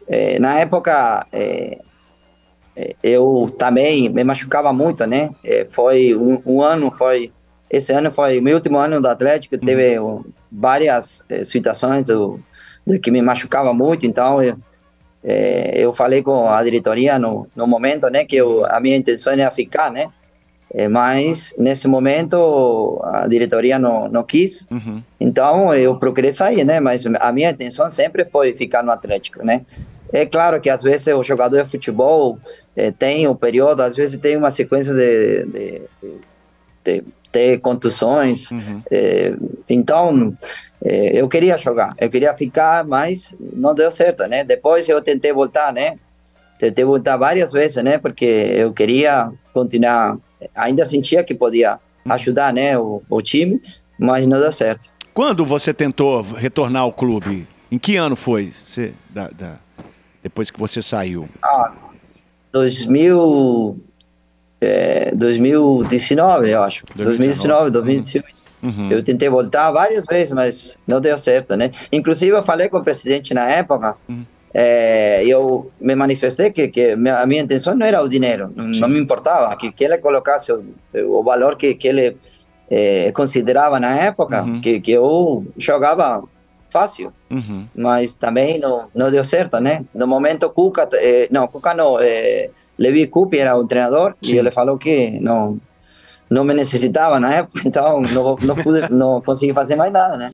Na época, eu também me machucava muito, né? Foi um ano, esse ano foi meu último ano do Atlético, Uhum. teve várias situações de que me machucava muito, então eu falei com a diretoria no momento, né, que Uhum. a minha intenção era ficar, né? Mas nesse momento a diretoria não quis, Uhum. então eu procurei sair, né? Mas a minha intenção sempre foi ficar no Atlético, né? É claro que às vezes o jogador de futebol tem um período, às vezes tem uma sequência de ter contusões, Uhum. é, então eu queria jogar, eu queria ficar, mas não deu certo, né? Depois eu tentei voltar, né? Tentei voltar várias vezes, né? Porque eu queria continuar, ainda sentia que podia Uhum. ajudar, né? O time, mas não deu certo. Quando você tentou retornar ao clube? Em que ano foi? Depois que você saiu? Ah, 2000, 2019, eu acho. 2019? 2019, Uhum. 2018. Uhum. Eu tentei voltar várias vezes, mas não deu certo, né? Inclusive, eu falei com o presidente na época, Uhum. eu me manifestei que a minha intenção não era o dinheiro, não me Sim. importava, que ele colocasse o valor que ele considerava na época, Uhum. que eu jogava fácil, Uhum. mas também não deu certo, né? No momento, Cuca não, Levi Coupe era o treinador e ele Sim. falou que não me necessitava na época, então não consegui fazer mais nada, né?